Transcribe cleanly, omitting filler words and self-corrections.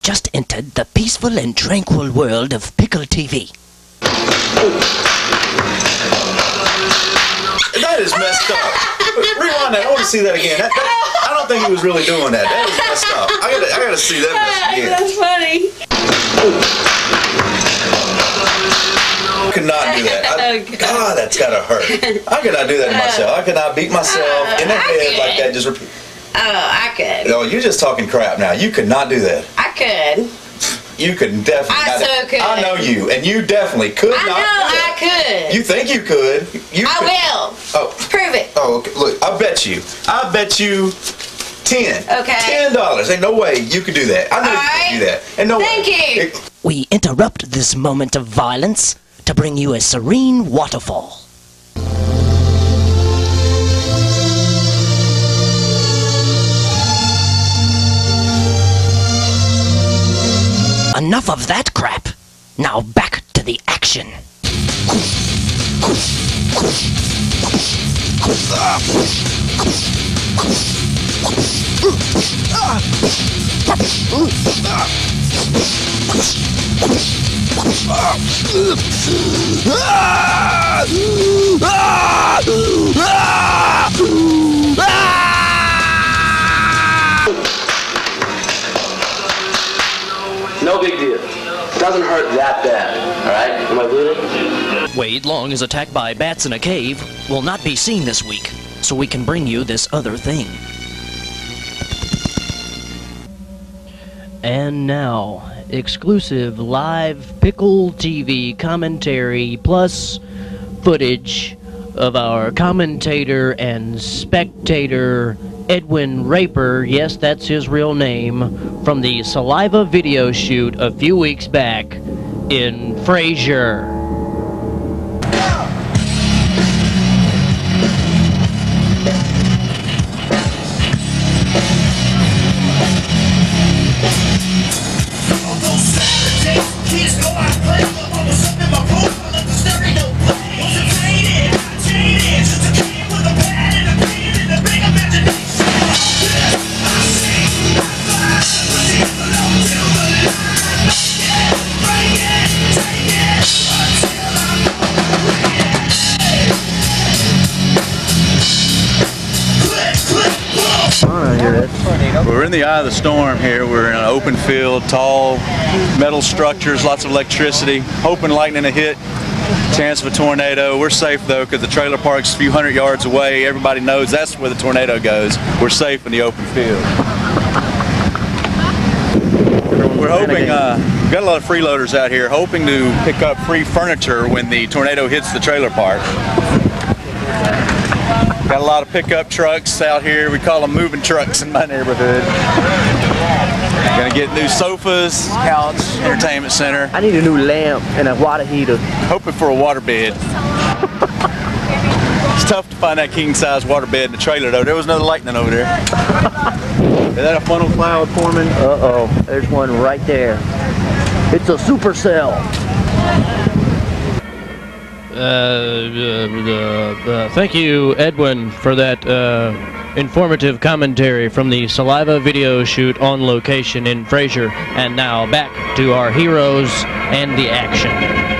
just entered the peaceful and tranquil world of Pickle TV. That is messed up. Rewind that. I want to see that again. I don't think he was really doing that. That is messed up. I gotta see that mess again. That's funny. I could not do that. God, that's gotta hurt. I could not do that to myself. I could not beat myself in the head like that. Just repeat. Oh, I could. No, you're just talking crap now. You could not do that. I could. You could definitely. I so could. I know you, and you definitely could not. I could. You think you could? I will. Oh, prove it. Oh, okay. Look, I bet you 10. Okay. $10. Ain't no way you could do that. I know you could do that. And no Thank you. We interrupt this moment of violence to bring you a serene waterfall. Enough of that crap. Now back to the action. No big deal. Doesn't hurt that bad, alright? Am I bleeding? Wade Long is attacked by bats in a cave, will not be seen this week, so we can bring you this other thing. And now, exclusive live Pickle TV commentary plus footage of our commentator and spectator Edwin Raper, yes, that's his real name, from the Saliva video shoot a few weeks back in Fraser. We're in the eye of the storm here. We're in an open field, tall metal structures, lots of electricity, hoping lightning to hit, chance of a tornado. We're safe though because the trailer park's a few hundred yards away. Everybody knows that's where the tornado goes. We're safe in the open field. We're hoping, we've got a lot of freeloaders out here hoping to pick up free furniture when the tornado hits the trailer park. Got a lot of pickup trucks out here. We call them moving trucks in my neighborhood. Gonna get new sofas, couch, entertainment center. I need a new lamp and a water heater. Hoping for a water bed. It's tough to find that king size water bed in the trailer though. There was no lightning over there. Is that a funnel cloud forming? Uh-oh, there's one right there. It's a supercell. Thank you, Edwin, for that informative commentary from the Saliva video shoot on location in Fraser. And now back to our heroes and the action.